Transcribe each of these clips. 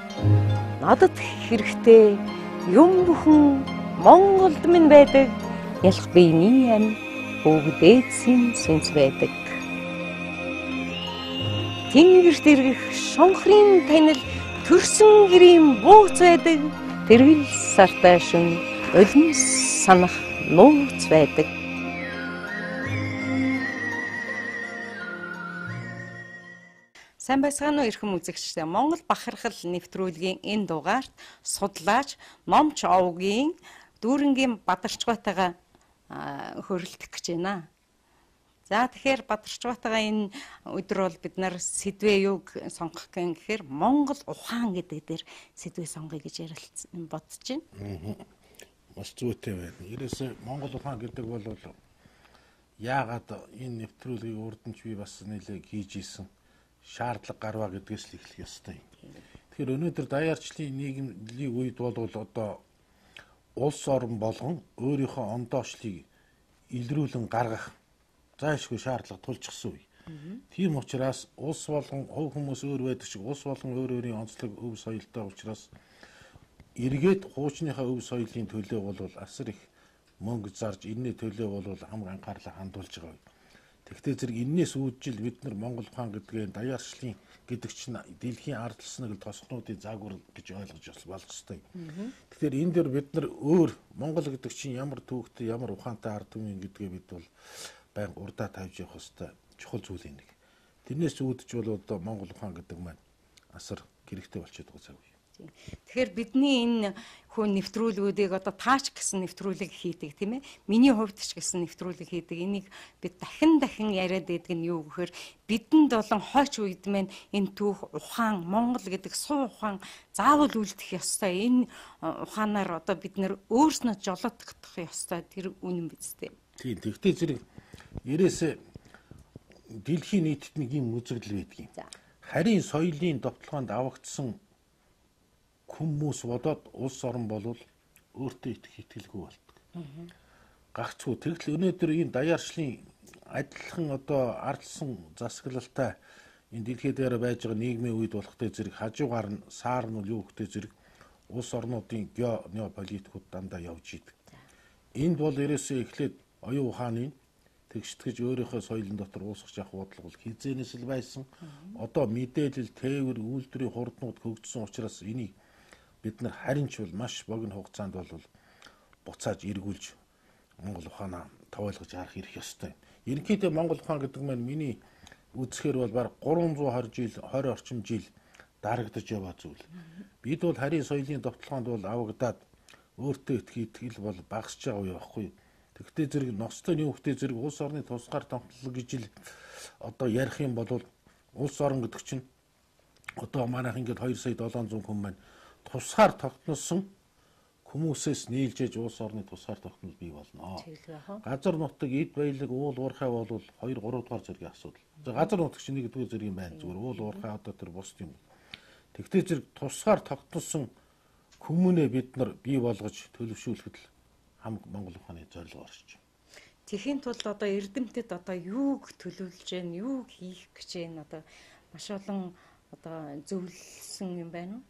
Надад хэрэгтэй юм бүхэн Монголд минь байдаг. Ялах биений ам бүгдээдсийн сүнс байдаг. Тэнгэрт иргэх шонхрын танил төрсөн гэрийн бууц байдаг. Тэргэл сартай шин улим санах нууц байдаг. Сайн байцгаана уу эрхэм үзэгчдээ. Монгол бахархал нэвтрүүлгийн энэ дугаарт судлаач Номч Овгийн дүүрэнгийн Бадарчгоотойгоо хөрөлдөх гэж байна. За тэгэхээр Бадарчгоотойгоо энэ өдөр бол бид нар сэдвээ юуг сонгох гэхээр Монгол ухаан гэдэг дээр сэдвээ сонгоё гэж бодож байна. Маш зүйтэй байна. Ерөөсөө Монгол ухаан гэдэг бол яагаад энэ нэвтрүүлгийг урдч би бас нэлээд хийж исэн шаардлага гарваа гэдгээс л эхлэх ёстой юм. Тэгэхээр өнөөдөр даяарчлалын нийгмийн үед бол одоо улс орн болгон өөрийнхөө ондоошлыг илрүүлэн гаргах зайлшгүй шаардлага тулжчихсан үе. Тийм учраас улс болгон хувь хүмүүс өөр байдаг шиг улс болгон өөр өөрийн онцлог өв соёлтой учраас эргээд хуучныхаа өв соёлын төлөө бол асар их мөнгө зарж энэний төлөө бол хамаг анхаарлаа хандуулж байгаа үе. Тэгвэл зэрэг энээс үүджил бид нар Монгол ухаан гэдгээ даяарчлалын гэдэг чинь дэлхийн ард түмнийг тосгонуудын загвар гэж ойлгож болох ёстой. Тэгэхээр энэ дээр бид нар өөр Монгол гэдэг чинь ямар төвөгтэй, ямар ухаантай ард түмэн гэдгээ бид бол байнга урдаа тавьж явах ёстой чухал зүйлийн нэг. Тэрнээс үүдж бол одоо Монгол ухаан гэдэг маань асар хэрэгтэй болчиход байгаа цаг үе. Тэгэхээр бидний энэ хүн нэвтрүүлгүүдийг одоо таач гэсэн нэвтрүүлэг хийдэг тийм ээ. Миний хувьд ч гэсэн нэвтрүүлэг хийдэг. Энийг бид дахин яриад байдаг нь юу гэхээр бидэнд болон хойч үед маань энэ түүх ухаан Монгол гэдэг суу ухаан заавал үлдэх ёстой. Энэ ухаанаар одоо бид нэр өөрснөө жолоодох ёстой. Тэр үнэн биз дээ. Тийм. Тэгвэл зэрэг ерөөсөө дэлхийн нийтэд нэг юм үзэгдэл байдаг юм. Харийн соёлын довтлоонд авагдсан хүмүүс бодоод улс орн болвол өөртөө итгэлгүй болдог. Гагцгүй тэгтэл өнөөдөр энэ даяарчлалын адилхан одоо ардсан засаглалтай энэ дэлхийд дээр байж байгаа нийгмийн үед болохтой зэрэг хажуугаар нь саар нь юу гэхтэй зэрэг улс орнуудын геополитикуд дандаа явж идэг. Энд бол ерөөсөө эхлээд оюун ухааны тэгштгэж өөрийнхөө соёлын дотор уусгах явах бодлого бол хизээнээс л байсан. Одоо мэдээлэл, тээвэр, үйлдвэрийн хурднууд хөгжсөн учраас энийг бид нар харин ч бол маш богино хугацаанд бол буцааж эргүүлж Монгол ухаанаа тойлгож харах эрх ёстой. Ерөнхийдөө Монгол ухаан гэдэг маань миний үзэхээр бол бараг 320 жил, 20 орчим жил дарагдаж яваа зүйл. Бид бол харийн соёлын довтлоонд бол авагдаад өөртөө итгэл бол багасж байгаа үе байхгүй юу? Тэгвэл зэрэг ностой нь юу гэхтэй зэрэг улс орны тусгаар томтлог гэж л одоо ярих юм бол улс орн гэдэг чинь одоо манайх ингээд 2,700,000 хүн маань тусгаар тогтносон хүмүүсээс нийлжээж улс орны тусгаар тогтнол бий болно. Газар нутаг, эд баялаг, уул уурхай бол 2-3 дугаар зэргийн асуудал. Газар нутаг чинь 1-р зэргийн байна. Зүгээр уул уурхай одоо тэр бус юм. Тэгвэл зэрэг тусгаар тогтносон хүмүүнээ бид нар бий болгож төлөвшүүлэхэд л хамаг Монгол ухааны зорилго орж байна. Тэхийн тулд одоо эрдэмтэд одоо юуг төлөвлөж байна, юуг хийх гэж байна одоо маш олон одоо зөвлөсөн юм байна уу?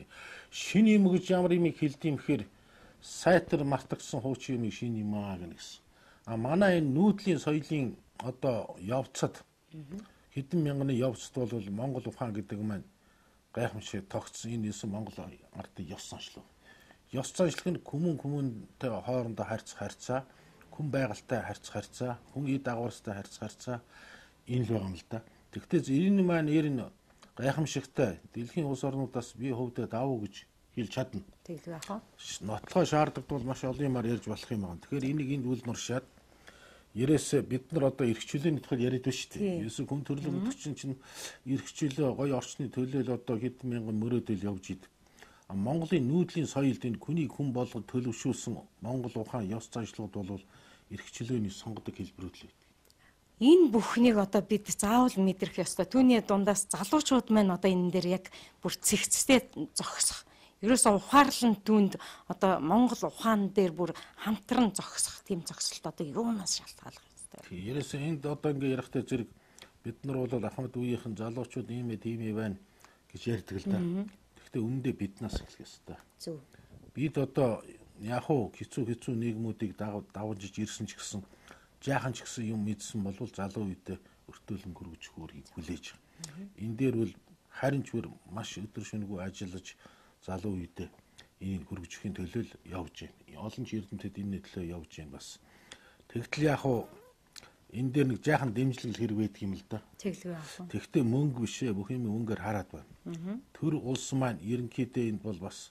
Шин юм гэж ямар юм хэлдэм гэхээр сайтар мартагдсан хуучин юм шин юм аа гэсэн. Манай энэ нүүдлийн соёлын одоо явцад хэдэн мянганы явцад бол Монгол ухаан гэдэг маань гайхамшиг тогтсон энэ юусэн Монгол ардын ёс заншлуу. Ёс заншлыг нь хүмүүнтэй хоорондоо харьцаа, хүн байгальтай харьцаа, хүн эд дагаварстай харьцаа энэ л байгаа юм л да. Тэгвэл энэ маань гайхамшигтай дэлхийн улс орнуудаас би хөвдөө давуу гэж хэлж чадна. Тэгэл яах вэ? Нотлохоо шаардлагатай маш олон юмар ярьж болох юм байна. Тэгэхээр энийг энд үл нуршаад ерөөсөө бид нар одоо эрхчлөөний тухай яриад байна шүү дээ. Ерөөсөө хүн төрөлх чинь эрхчлөө гоё орчны төлөөл одоо хэдэн мянган мөрөөдөл явж идэг. Монголын нүүдлийн соёлд энэ хүнийг хүн болгож төлөвшүүлсэн Монгол ухаан ёс заншлууд бол эрхчлөөний сонгодог хэлбэрүүд л байдаг. Энэ бүхнийг одоо бид заавал мэдрэх ёстой. Түүний дундаас залуучууд маань одоо энэ дээр яг бүр цэгцтэй зогсох. Ерөөсөө ухаарлан түүнд одоо Монгол ухаан дээр бүр хамтран зогсох тийм зогсолт одоо юунаас шалтгаалах ёстой. Ерөөсөө энд одоо ингээ ярихтай зэрэг бид нар бол Ахмад үеийнхэн залуучууд ийм ээ тийм ээ байна гэж ярьдаг л да. Гэхдээ үүндээ биднээс эхлэх ёстой. Зөв. Бид одоо яг уу хэцүү нийгмүүдийг давж ирсэн ч гэсэн жаахан ч гэсэн юм мэдсэн бол залуу үедээ өртөөлөн гөргөж хөөргийг хүлээж. Энэ дээр бол харин ч бүр маш өдөр шөнөгүй ажиллаж залуу үедээ энийг хөргөжөхийн төлөө л явж байна. Олон ч эрдэмтэд энэ төлөө явж байна бас. Тэгтэл яг уу энэ дээр нэг жаахан дэмжлэг хэрэг байдаг юм л да. Тэглэв яах вэ? Тэгвэл мөнгө бишээ бүх юм мөнгөөр хараад байна. Төр улс маань ерөнхийдөө энэ бол бас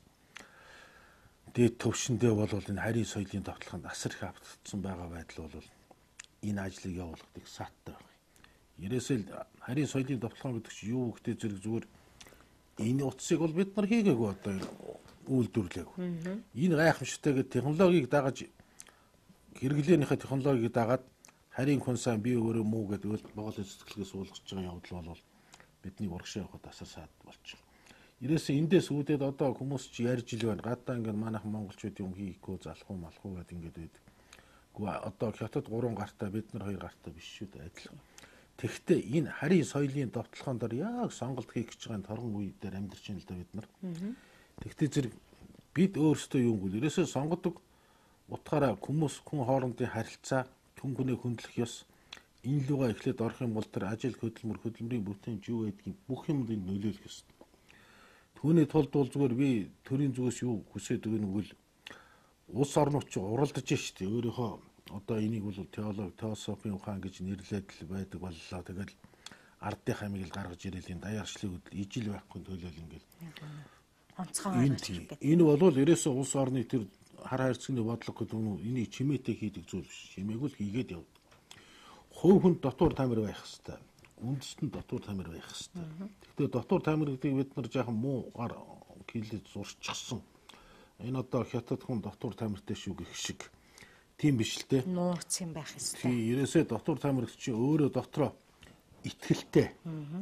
дээд төвшөндөө бол энэ харийн соёлын тогтолцоонд асар их автагдсан байгаа байдал бол энэ ажлыг явуулах их сааттай байна. Ерөөсөө харийн соёлын тогтолцоо гэдэг чинь юу гэхдээ зүгээр энэ утсыг бол бид нар хийгээгүй одоо үйлдвэрлэегүй. Энэ гайхамшигтайгээ технологиг дагаж хэрэглээнийхээ технологиг дагаад харийн хүн сан би өөрөө муу гэдэг боголын цэцгэлгээс уулгаж байгаа явдал бол бидний урагшаа явахад асар саад болчих. Ерөөсөө эндээс үүдээд одоо хүмүүс ч ярьж ил байна. Гадаа ингээд манайх монголчууд юм хийхгүй залах уу малах уу гэдэг ингээд байдаг. Гэхдээ одоо хятад 3 гартаа бид нар 2 гартаа биш шүү дээ адилхан. Тэгвэл энэ харийн соёлын довтлохоон дор яг сонголт хийх гэж байгаа торгон үе дээр амьдарч байна л да бид нар. Тэгвэл зэрэг бид өөрсдөө юу гэвэл ерөөсөө сонгодог утгаараа хүн хоорондын харилцаа хүн хүнээ хөндлөх ёс энэ лугаа эхлээд орох юм бол тэр ажил хөдөлмөрийн бүтээмж юу байдгийг бүх юмд нөлөөлөх ёстой. Түүний тулд бол зүгээр би төрийн зүгээс юу хүсэж байгаа нь улс орнууд ч уралдаж штэ өөрийнхөө одоо энийг бол теософийн ухаан гэж нэрлээд л байдаг боллоо. Тэгэл ардын хамиг л гаргаж ирээл энэ даяаршлыг ижил байхгүй төлөөл ингээл онцгой энэ бол ерөөсөө улс орны тэр хар хайрцагны бодлого гэдэг нь энийг чимээтэй хийдэг зүйл биш. Чимээгүй л хийгээд явдаг. Хувь хүнд дотор тамир байх хэвээр. Үндэстэн дотор тамир байх хэвээр. Гэхдээ дотор тамир гэдгийг бид нар жаахан муугаар хэлээд зурчихсан. Энэ одоо хятад хүн дотор тамиртай шүү гэх шиг. Тийм биш л дээ. Нууц юм байх хэвээр. Тийм ерөөсөө дотор тамир чинь өөрөө дотроо итгэлтэй.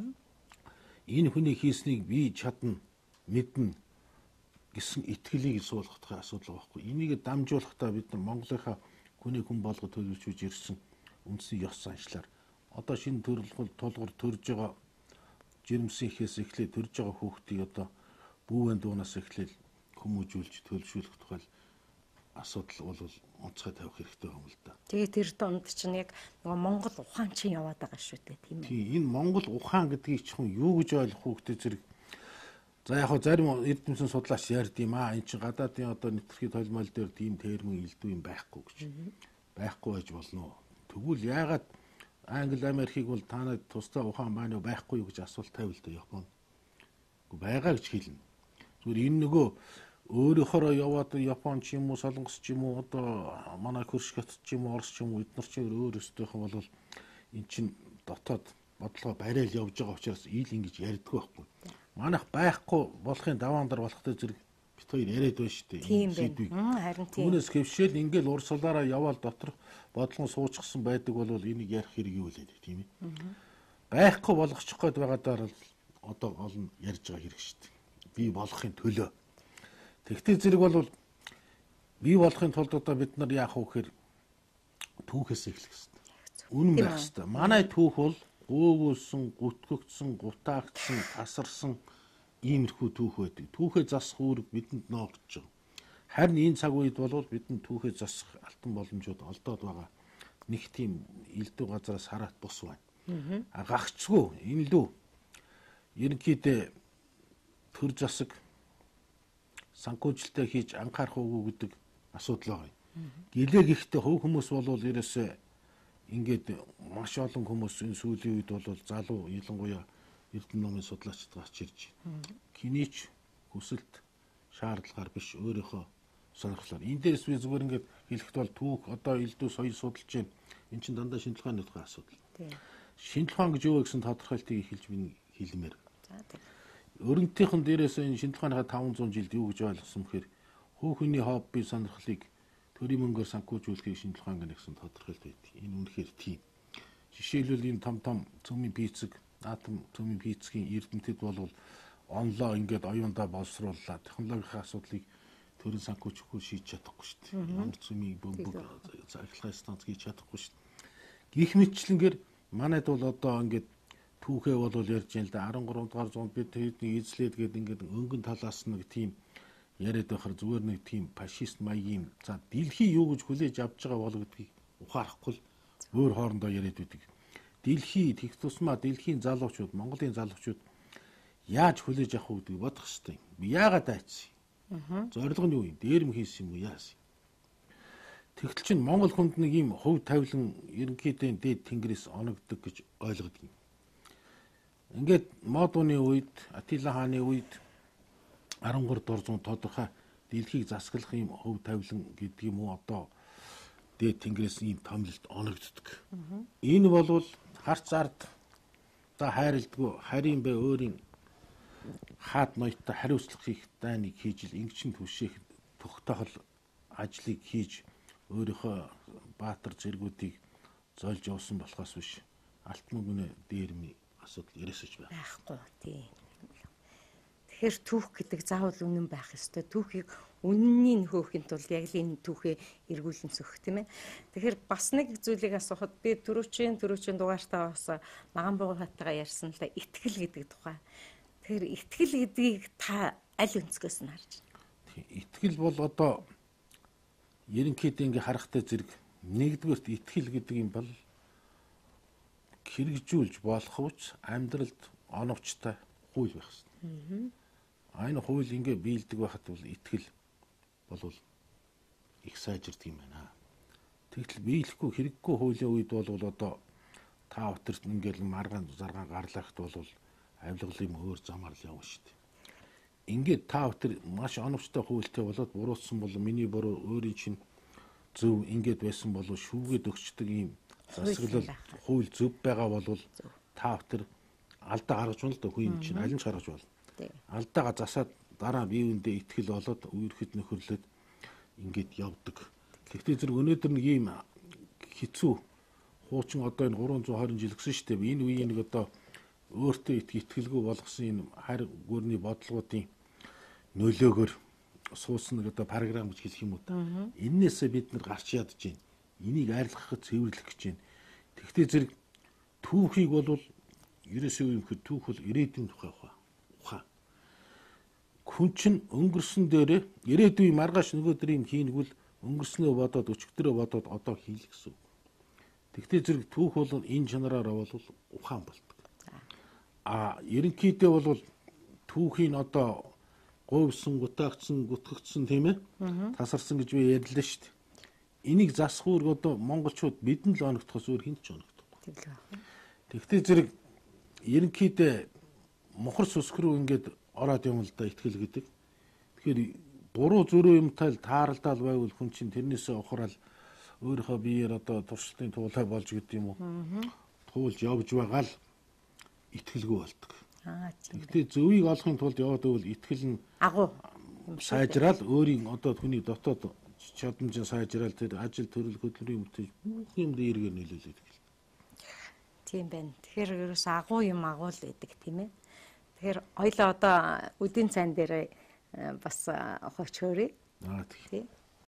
Энэ хүний хийснийг би чадна, мэднэ гэсэн итгэлийг суулгахтай асуудал байхгүй. Энийг дамжуулахдаа бид нар Монголынхаа хүний хүн болгоод төлөвлөж ирсэн үндсний ёс заншлаар одоо шинэ тулгуур төрж байгаа жирэмсийнхээс эхлээд төрж байгаа хүүхдийг одоо бүүвэн дуунаас эхлээл хүмүүжүүлж төлөвшүүлэх тухай асуудал бол онцгой тавих хэрэгтэй юм л да. Тэгээ тэр донд чинь яг нөгөө Монгол ухаан чинь яваад байгаа шүү дээ, тийм ээ. Тийм энэ Монгол ухаан гэдгийг ч хүн юу гэж ойлгох уу гэдэг зэрэг за яг зарим эрдэмтэн судлаач ярьд юм энэ чинь гадаадын одоо нэвтрхий толмол дээр тийм термин илдүү юм байхгүй гэж. Байхгүй байж болно. Тэгвэл яагаад Англи Америкийг бол танад тусдаа ухаан байна уу байхгүй юу гэж асуулт тавил да Японд. Уу байгаа гэж хэлнэ. Зүгээр энэ нөгөө өөрөөхөө яваад Япон ч юм уу Солонгос ч юм уу одоо манай хөрш хятад ч юм уу Орос ч юм уу эдгээр чинь өөрөөсдийнх бол эн чинь дотоод бодлого барайл явж байгаа учраас ил ингэж ярьдгүй байхгүй. Манайх байхгүй болохын даваан dar болохтой зэрэг бит хоёр яриад байна шүү дээ. Тийм байна. Харин тийм. Түүнээс хэвшээл ингээл урсгалаараа яваал доторх бодлого суучихсан байдаг бол энийг ярих хэрэг юу лээ тийм ээ. Байхгүй болгочих гээд байгаадаар одоо олон ярьж байгаа хэрэг шүү дээ. Би болохын төлөө. Тэгтээ зэрэг бол бий болохын тулд одоо бид нар яах вэ гэхээр түүхээс эхлэх хэрэгтэй. Үнэн байх хэрэгтэй. Манай түүх бол гоогуулсан, гүтгэгдсэн, гутаагдсан, тасарсан иймэрхүү түүх байдаг. Түүхээ засах үүрэг бидэнд ноогдож байгаа. Харин энэ цаг үед бол бидэнд түүхээ засах алтан боломжууд олдоод байгаа. Нэг тийм элдв газараас хараат бус байна. Гагцгүй энэ лүү ерөнхийдөө төр засаг санхүүжилтээ хийж анхаарах уу гэдэг асуудал байгаа. Гэлээ гэхдээ хувь хүмүүс бол ерөөсөө ингээд маш олон хүмүүс энэ сүүлийн үед бол залуу ялангуяа эрдэнэ номын судлаачид гарч ирж байна. Кинийч хүсэлт шаардлагаар биш өөрийнхөө сонирхлоор. Энэ дээрс би зүгээр ингээд хэлэхэд бол түүх одоо элдв соёл судалж байна. Эн чинь дандаа шинжлэх ухааны тухай асуудал. Шинжлэх ухаан гэж юу вэ гэсэн тодорхойлтыг эхэлж би хэлмээр. Өрнөтийнхэн дээрээс энэ шинжлэх ухааныхаа 500 жилд юу гэж ойлгосон бэхээр хүүхний хобби сонирхлыг төрийн мөнгөөр санхүүжүүлэхийг шинжлэх ухаан гэсэн тодорхойлт байдаг. Энэ үнэхээр тийм. Жишээлбэл энэ том цөмийн пиццэг, атом цөмийн пиццгийн эрдэмтэд бол онлоо ингээд оюундаа боловсрууллаа. Технологийн асуудлыг төрийн санхүүжихгүй шийдэж чадахгүй шүү дээ. Ямар цөмийн бөмбөг захиргааны станц хийж чадахгүй шүү дээ. Гэх мэтчлэнгээр манайд бол одоо ингээд түүхээ бол ярьж юм л да 13 дугаар зуунд бид тэдний эзлээд гэдэг ингээд өнгөн талаас нэг тийм яриад байхаар зүгээр нэг тийм фашист маягийн за дэлхий юу гэж хүлээж авч байгаа бол гэдгийг ухаарахгүй л өөр хоорондоо яриад байдаг. Дэлхий тех тусмаа дэлхийн залуучууд, Монголын залуучууд яаж хүлээж авах вэ гэдгийг бодох хэрэгтэй. Яагаад айцсан? Зорилго нь юу юм? Дээрм хийсэн юм уу? Яасан? Тэгтэл чинь Монгол хүнд нэг юм хөв тавилан ерөнхийдөө дээд тэнгэрээс оногддог гэж ойлгодог юм. Ингээд Модууны үед, Атила хааны үед 13 дугаар зуунд тодорхой дэлхийг засаглах юм хөв тавилан гэдэг юм уу одоо дээд тэнгэрээс ийм томилолт оногддог. Энэ бол харц ард та хайрладгүй харийн бай өөрийн хаад ноётой хариуцлага хийх дайныг хийж л ингэчин түшээх тогтоохол ажлыг хийж өөрийнхөө баатар зэргүүдийг зольж явсан болохоос биш алтан гүнэ дээрмийн асуудал ерөөсөж байхгүй тийм. Тэгэхээр түүх гэдэг заавал үнэн байх ёстой. Түүхийг үннийг нөхөхийн тулд яг л энэ түүхээ эргүүлэн сөхөх тийм ээ. Тэгэхээр бас нэг зүйлийг асуухад би түрүүчийн дугаартаа бас Маганбуугатайгаа ярьсан л да итгэл гэдэг тухай. Тэгэхээр итгэл гэдгийг та аль өнцгөөс нь харж байна? Итгэл бол одоо ерөнхийдөө ингээ харахтай зэрэг нэгдүгээрт итгэл гэдэг юм бол хэрэгжүүлж болох үуч амьдралд оновчтой хууль байх хэрэгтэй. Энэ хууль ингээ биелдэг байхад бол итгэл бол их сайжирдаг юм байна. Тэгтэл биелэхгүй хэрэггүй хуулийн үед бол одоо та өтөрт ингээл маргаан заргаан гарлахт бол авилгалын өөр замаар л явна шүү дээ. Ингээд та өтөр маш оновчтой хуультай болоод буруутсан бол миний буруу өөрийн чинь зөв ингээд байсан бол шүүгээд өгчдөг юм засаглал хууль зөв байгаа бол та өтөр алдаа гаргаж болно л да хүн чинь аль нь ч гаргаж болно. Алдаага засаад дараа бие биендээ итгэл болоод үерхэд нөхөрлөд ингээд явдаг. Гэхдээ зэрэг өнөөдөр нэг ийм хэцүү хуучин одоо энэ 320 жил гисэн шүү дээ. Энэ үеийн нэг одоо өөртөө итгэлгүй болгосон энэ харь гүрний бодлогуудын нөлөөгөөр суусан нэг одоо програм гэж хэлэх юм уу та. Эннээсээ бид нар гарч ядж байна. Энийг арилгахад цэвэрлэх гэж байна. Тэгвэл зэрэг түүхийг бол ерөөсөө юм хэ түүх бол ирээдүйн тухай ухаан. Хүн чинь өнгөрсөн дээрээ ирээдүйн маргааш нөгөөдөр юм хийнэгвэл өнгөрснөө бодоод өчигдрөө бодоод одоо хийх гэсэн үг. Тэгвэл зэрэг түүх бол энэ чанараараа бол ухаан болдог. Ерөнхийдөө бол түүхийн одоо говьсон, гутаагдсан, гутгагдсан тийм ээ тасарсан гэж би ярьлаа шүү дээ. Энийг засах үүрэг одоо монголчууд бидэнд л оногдохоос өөр хэн ч оногдохгүй. Тэгвэл зэрэг ерөнхийдөө мохор сүсгрүү ингээд ороод юм л да итгэл гэдэг. Тэгэхээр буруу зөрөө юмтай тааралдаал байвал хүн чинь тэрнээсээ ухраал өөрийнхөө биеэр одоо туршилтын туулай болж гэдэг юм уу? Туулж явж байгаа л итгэлгүй болдог. Тэгтээ зөвийг олохын тулд яваад байвал итгэл нь агуу сайжрал өөрийн одоо хүний дотоод чадамжаа сайжрал тэр ажил төрөл хөдөлмөрийн мөртөж бүх юмд эргээр нөлөөлөд гэл. Тийм байна. Тэгэхээр ерөөс агуу юм агуул байдаг тийм ээ. Тэгэхээр хоёлоо одоо үдийн цайн дээр бас хооч хөөрэй. Тийм.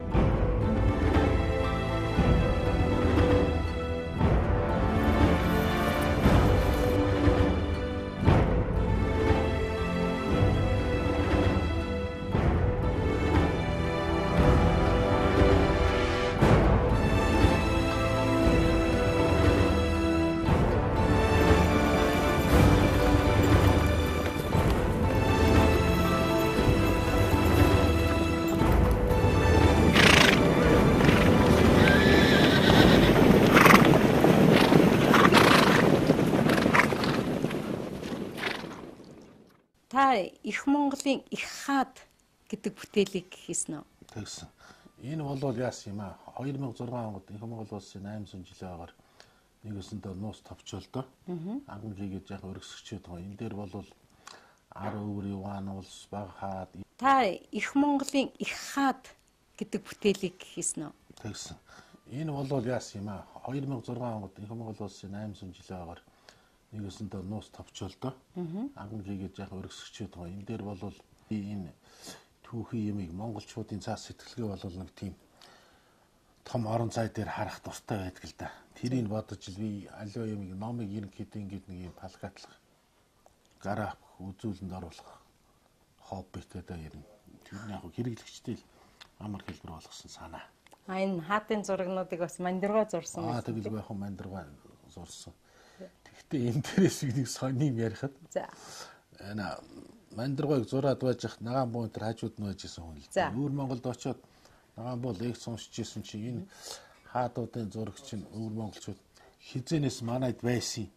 Их Монголын их хаад гэдэг бүтээлийг хийсэн үү? Тэгсэн. Энэ бол яасан юм аа? 2006 онд их Монгол улсын 800 жилийн агаар нэгэсэндээ нуус товчоолдоо. Анган хийгээд яг өргөсгчээд байгаа. Энэ дээр бол ар өвөр Иван улс баг хаад. Та их Монголын их хаад гэдэг бүтээлийг хийсэн үү? Тэгсэн. Энэ бол яасан юм аа? 2006 онд их Монгол улсын 800 жилийн агаар нэгэсэндээ нуус товчоолдоо. Анган хийгээд яг өргөсгчээд байгаа. Энэ дээр бол энэ түүхийн ямыг монголчуудын цаас сэтгэлгээ бол нэг тийм том орон зай дээр харах дуртай байдаг л да. Тэрийг бодож би аливаа юмыг номыг ерөнхийдөө ингэж нэг юм палгатлах, гараа үзүүлэнд оруулах хоббитэй да ер нь. Тэр нь яг хэрэглэгчтэй л амар хэлбэр болгосон санаа. Энэ хаатын зурагнуудыг бас мандиргаа зурсан байна. Тэгэл яг мандиргаа зурсан. Гэхдээ энэ дээрээс нэг сони юм ярихад. За. Энэ мандиргааг зураад байж хат нагаан буу энэ хажууд нь байжсэн хүн л. Өвөр Монголд очиод нагаан буу лекц уншиж исэн чи энэ хаадуудын зураг чинь өвөр монголчууд хизэнээс манайд байсан.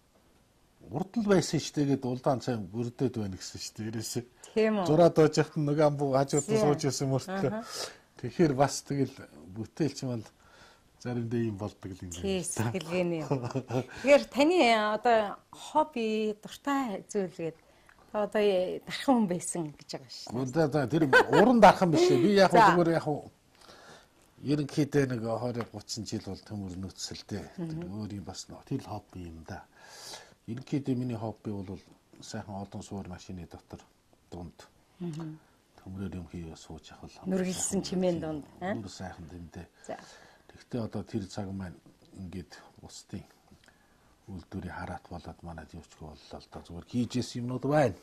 Урд л байсан шүү дээ гэд улдаан цай бүрдээд байна гэсэн шүү дээ. Ерөөсөө. Тийм үү. Зураад байж хат нагаан буу хажууд нь сууж исэн мөртлөө. Тэгэхээр бас тэгэл бүтээлч бол заримдаа юм болдог л юм байна. Сэтгэлгээний. Тэгэхээр таны одоо хобби дуртай зүйлгээд одоо дархан хүн байсан гэж байгаа шүү дээ. Одоо тэр уран дархан биш ээ. Би яг зүгээр яг ерөнхийдөө нэг 20 30 жил бол төмөр нөөцсөлтэй. Өөрийн бас тэр хобби юм да. Ерөнхийдөө миний хобби бол сайхан олон суур машины дотор дунд. Төмрөр юм хийе сууж явах. Нүргэлсэн чимээн дунд. Нүр сайхан дэмдэ. Тэгтээ одоо тэр цаг маань ингээд устдын үйлдвэрийг хараат болоод манад явчихгүй боллоо л да. Зүгээр хийжээс юмнууд байна.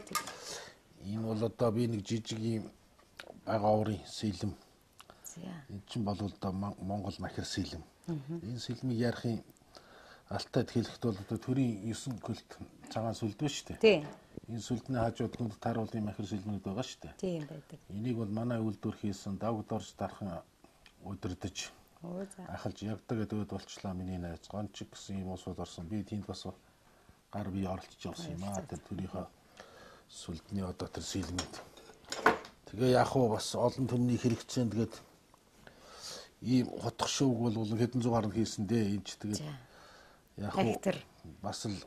Энэ бол одоо би нэг жижиг юм бага уурын сэлэм. Энэ чинь бол одоо Монгол махир сэлэм. Энэ сэлмийг ярихын алтайд хэлэхэд бол одоо төрийн 9 көлт цагаан сүлд ба шүү дээ. Тийм. Энэ сүлдний хажууд гүнд таруулын махир сэлмүүд байгаа шүү дээ. Тийм байдаг. Энийг бол манай үйлдвэр хийсэн давгдорж дархан удирдах ахалж явдаг гэдэг болчлаа миний найз гончиг гэсэн юм уусууд орсон. Би тэнд бас гар бие оролцож явсан юм аа. Тэр төрийнхөө сүлдний одоо тэр сэлмэд. Тэгээ яг уу бас олон төмний хэрэгцээнд тэгээд ийм хотох шүүг бол хэдэн зугаар нь хийсэн дээ. Энд ч тэгээд яг уу бас л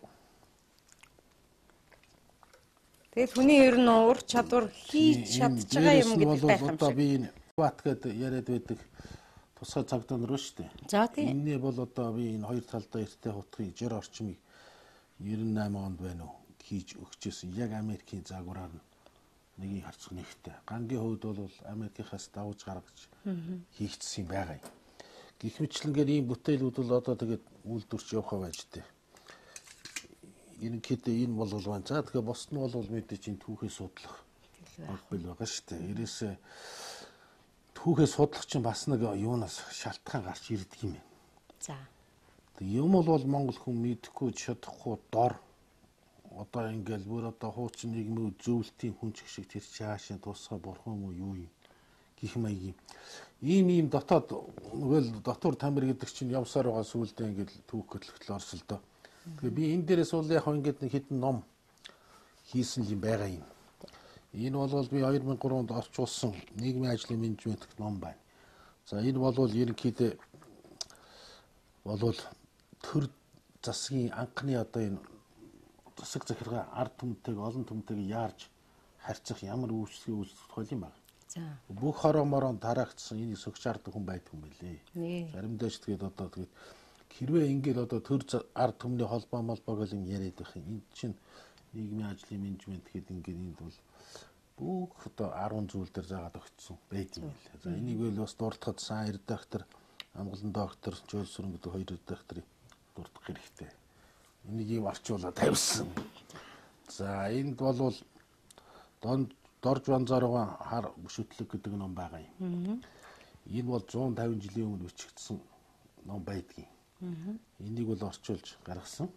тэгээд хүний ер нь ур чадвар хийж чадж байгаа юм гэдэг байх юм шиг. Одоо би энэ бат гэдэг яриад байдаг тусгай цагдаа нар шүү дээ. За тийм. Энэний бол одоо би энэ хоёр талдаа эртээ хутгын жир орчмыг 98 онд байна уу хийж өгчээсэн. Яг Америкийн загвараар нэгийг харцах нэгтэй. Гангийн хувьд бол Америкийнхаас давж гаргаж хийгдсэн байгаа юм. Гэх мэтлэнгээр ийм бүтээлүүд бол одоо тэгээд үйлдвэрч явахаа байж тээ. Ерөнхийдөө энэ бол байна. За тэгэхээр босд нь бол мэдээж энэ түүхээ судлах бэл байгаа шүү дээ. Ерөөсөө түүхээ судлах чинь бас нэг юунаас шалтгаан гарч ирдэг юм байна. За. Тэг юм бол монгол хүн мэдэхгүй чадахгүй дор одоо ингээл бүр одоо хуучин нийгмийн зөвлөлтийн хүн шиг тэр чаашаа тусгай бурхан юм уу юу юм гэх маягийн ийм дотоод нэгэл дотор тамир гэдэг чинь явсаар байгаа сүулдэ ингээл түүх хөтлөлтөд орсолдоо. Тэгээ би энэ дээрээс бол яг ингээд нэг хэдэн ном хийсэн юм байгаа юм. Энэ бол би 2003 онд орчуулсан нийгмийн ажлын менежмент гэх ном байна. За энэ бол ерөнхийдөө бол төр засгийн анхны одоо энэ засаг захиргаа ард түмтэйг олон түмтэйг яарж харьцах ямар үйлчлэгээ үүсгэх хол юм байна. За. Бүх хороморон тараагдсан энийг сөгч ардаг хүн байдаг юм байлээ. Заримдаа ч тэгээд одоо тэгээд хэрвээ ингээд одоо төр ард түмний холбоо молбоо гэл юм яриад байх юм. Энд чинь нийгмийн ажлын менежмент гэдэг ингээд энд бол бүх одоо 10 зүйл дээр заагаад өгсөн байт юм байлээ. За энийг бол бас дуртахад сайн редактор, амгалан доктор, Жөөл Сүрэн гэдэг хоёр редакторыг дурдах хэрэгтэй. Энийг ийм орчуулаад тавьсан. За энд бол Дорж Ванзарова хар бүшөтлөг гэдэг ном байгаа юм. Энэ бол 150 жилийн өмнө бичигдсэн ном байдгийг. Энийг бол орчуулж гаргасан.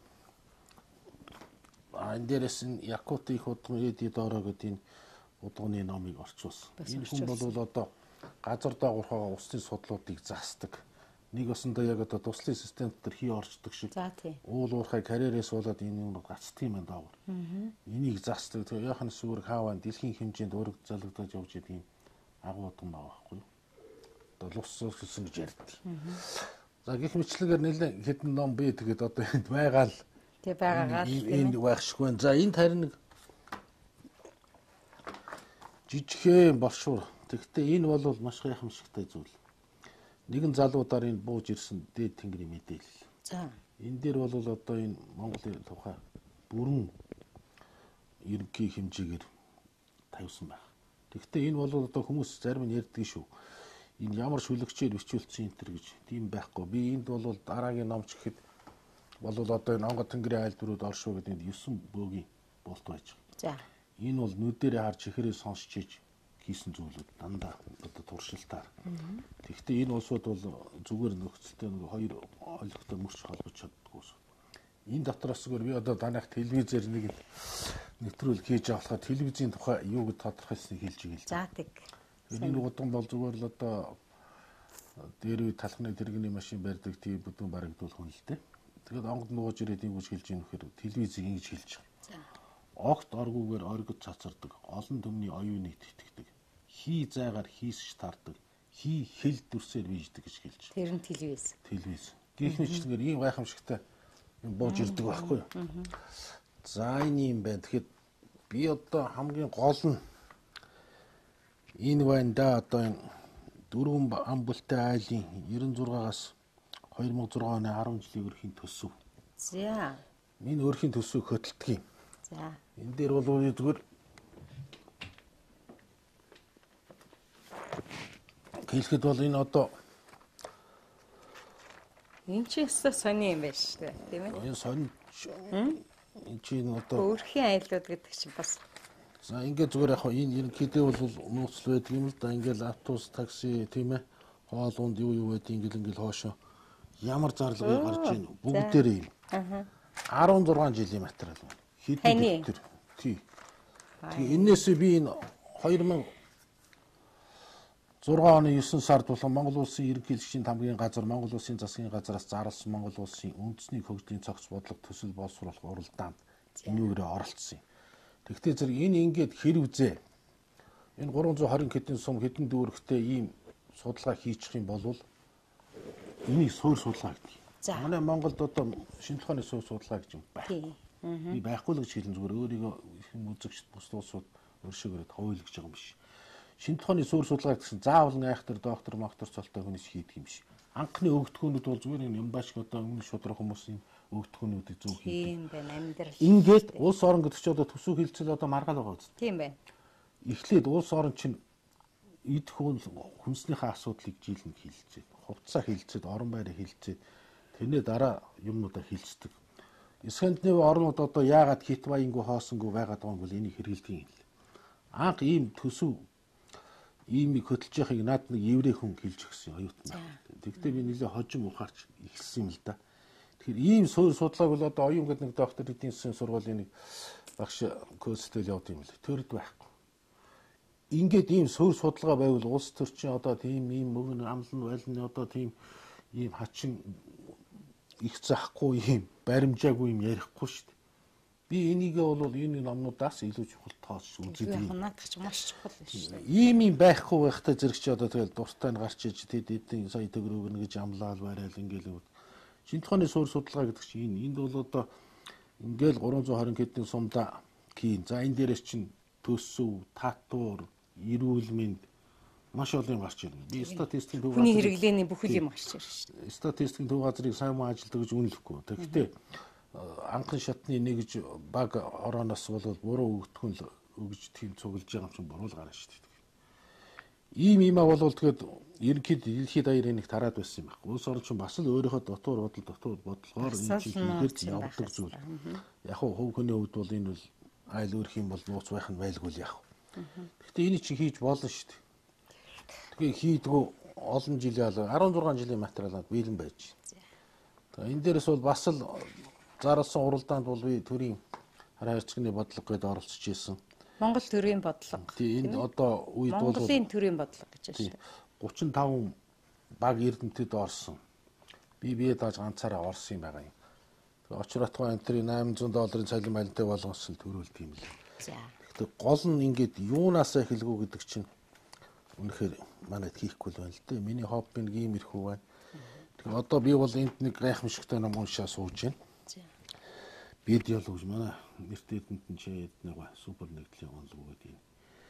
Энэ дээрээс нь Якутын их удгын Эди Доро гэдэг энэ удганы номыг орчуулсан. Энэ хүн бол одоо газар доогоорхоо усны судлуудыг заасдаг. Нэг осондоо яг одоо туслын систем дотор хий орчдөг шиг. Уул уурхай карьерээс болоод энэ юм гацдаг юм доогор. Энийг засдаг. Тэгээ яхан сүрэг хааваа дэлхийн хэмжээнд өрг залгадаж явж идэг юм агуу удам байгаа байхгүй юу? Одоо лус гэсэн гэж ярьдаг. За гэх мэтлэгээр нэлээд хэдэн ном бий тэгээд одоо энд байгаа л. Тэг байгаагаар энэ байх шиг байна. За энэ харин нэг жижигхэн болшуур. Тэгвэл энэ бол маш гайхамшигтай зүйл. Нэгэн залуудаар энэ бууж ирсэн дээд тэнгэрийн мэдээлэл. За. Энэ дээр бол одоо энэ Монголын тухай бүрэн ерөнхий хэмжээгээр тавьсан байна. Тэгэхдээ энэ бол одоо хүмүүс зарим нь ярьдаг шүү. энэ ямар шүлэгчээр бичүүлсэн энэ төр гэж тийм байхгүй. Би энд бол дараагийн номч гэхэд бол одоо энэ онгод тэнгэрийн айлдварууд оршуу гэдэг 9 бөөгийн болт байж байгаа. За. Энэ бол нүдэрээ харж ихээрээ сонсч иж хийсэн зүйлүүд дандаа одоо туршилтаар. Тэгэхдээ энэ улсууд бол зүгээр нөхцөлтэй нэг хоёр ойлгохтой мөрч холбож чаддгүй. Энэ дотроос зүгээр би одоо данайх телевизээр нэг нэвтрүүлэг хийж авахлаа телевизийн тухай юу гэж тодорхойлсныг хэлж игээл. За тэг. Энэ гудам бол зүгээр л одоо дээр үе талхны тэрэгний машин барьдаг тийм бүдүүн барагдуулах хүн л дээ. Тэгээд онгод нууж ирээд ингэж хэлж ийм вэхээр телевизийг ингэж хэлж байгаа. Огт оргуугаар оргид цацардаг, олон төмний оюуны итгэдэг. Хий зайгаар хийсч тардаг, хий хэл дүрсээр бийждэг гэж хэлж. Тэр нь телевиз. Телевиз. Гихмичнээр ийм гайхамшигтай юм бууж ирдэг байхгүй юу? За энэ юм байна. Тэгэхэд би одоо хамгийн гол нь энэ байна да одоо энэ дөрвөн ам бүлтэй айлын 96-аас 2006 оны 10 жилийн өрхийн төсөв. За. Энэ өрхийн төсвийг хөтэлдэг юм. За. Энэ дээр бол зүгээр хэлэхэд бол энэ одоо энэ ч өсө сони юм байна шүү дээ, тийм ээ? энэ сонь энэ чинь одоо Өрхийн айлууд гэдэг чинь бас за ингээд зүгээр яг энэ ерөнхийдөө бол нууцл байдаг юм л да. Ингээд автобус, такси тийм ээ. Хоолунд юу байдаг ингээл хоошо ямар зарлагыг гарч ийн бүгдээрээ юм. 16 жилийн материал байна. Хэдэн төр. Тий. Тэгээ энээсээ би энэ 2006 оны 9 сард болон Монгол улсын ерөнхийлөгчийн тамгын газар, Монгол улсын засгийн газараас зарласан Монгол улсын үндэсний хөгжлийн цогц бодлого төсөл боловсруулах уралдаанд энүүгээрээ оролцсон юм. Тэгвэл зэрэг энэ ингээд хэрвзээ энэ 320 хэдэн сум хэдэн дүүрэгтэй ийм судалгаа хийчих юм бол энийг суур судалгаа гэдэг. Манай Монголд одоо шинэ тухааны суур судалгаа гэж юм байна. Би байхгүй л гэж хэлэн зүгээр өөрийгөө их үзэгчд бус улсууд өршөөгөрөд ховойлгож байгаа юм биш. Шинэ тухааны суур судалгаа гэсэн заавал найхтар, доктор, цолтой хүнээс хийдэг юм биш. Анхны өгдгөөнүүд бол зүгээр энэ ямбааш одоо өмнө шудрах хүмүүсийн өгдгөөнүүдийг зөв хийдэг. Тийм байна амьдрал. Ингээд улс орон гэдэг чинь одоо төсөв хилцэл одоо маргаал байгаа үст. Тийм байна. Эхлээд улс орон чинь эд хүнснийхээ асуудлыг жилэнд хилцээд, хувцас хилцээд, орон байрыг хилцээд тэрний дараа юмнуудаа хилцдэг. Скандинав орнууд одоо яагаад хит баянгүй хоосонгүй байгаад байгаа юм бол энийг хэрэгэлдэг юм л. Анх ийм төсөв иймийг хөтлж яхахыг над нэг еврей хүн хэлж өгсөн оюутан. Тэгвэл би нэлээ хожим ухаарч ихэлсэн юм л да. Тэгэхээр ийм суур судалгааг бол одоо оюун гэдэг нэг доктор эдийн засгийн сургуулийн нэг багш курстэл явуулт юм л. Төрд байхгүй. Ингээд ийм суур судалгаа байвал улс төрчин одоо тийм ийм мөнгө амлан байлны одоо тийм ийм хачин их захгүй ийм баримжаагүй юм ярихгүй шүү дээ. Би энийгээ бол энэ номнуудаас илүү чухал тоос үздэг юм. Наадах ч маш чухал шүү дээ. Ийм байхгүй байхтай зэрэг чи одоо тэгэл дуртай нь гарч иж тэд эдийн сая төгрөг өгнө гэж амлаал барайл ингээл үү. Шинэ тухааны суур судалгаа гэдэг чинь энд бол одоо ингээл 320 хэдэн сумда хийн. За энэ дээрээс чинь төсөв, татвар, эрүүл мэнд маш олон гарч ирнэ. Би статистикийн төв хүний хэрэглээний бүхэл юм гарч ирнэ шүү дээ. Статистикийн төв газрыг сайн мөн ажилтдаг гэж үнэлэхгүй. Тэгэхдээ анхны шатны нэгж баг орооноос бол буруу өгдгөн л өгж тийм цуглаж байгаа юм чинь буруу л гарна шүү дээ. Ийм иймээ бол тэгээд ерөнхийд дэлхийд даяар нэг тараад байсан юм байна. Улс орн чинь бас л өөрийнхөө дотор бодлогоор энэ чинь ихээр явдаг зүйл. Яг хөв хүний хувьд бол энэ бол айл өөрх юм бол нууц байх нь байлгүй л яг. Гэхдээ энийг чинь хийж болно шүү дээ. Тэгээ хийдгүү олон жилийн 16 жилийн материалууд бэлэн байж байна. Энэ дээрээс бол бас л зарласан уралдаанд бол би төрийн хараа хэрцгийний бодлого гэдээ оролцож исэн. Монгол төрийн бодлого. Тийм энэ одоо үед бол Монголын төрийн бодлого гэж байна шүү дээ. 35 баг эрдэмтэд орсон. Бие дааж ганцаараа орсон юм байгаа юм. Тэгээ очротгоо энтрийн $800 цалин байлтай болгосон төрүүлт юм л. За. Гэхдээ гол нь ингээд юунаасаа эхэлгүү гэдэг чинь үнэхээр манайд хийхгүй л байна л дээ. Миний хобби нэг иймэрхүү байна. Тэгээ одоо би бол энд нэг гайхамшигтай ном уншаа сууж байна. Биологч манай нэртэй эдэнтэн чийд нэг супер нэгдлийн онолгүй гэдэг юм.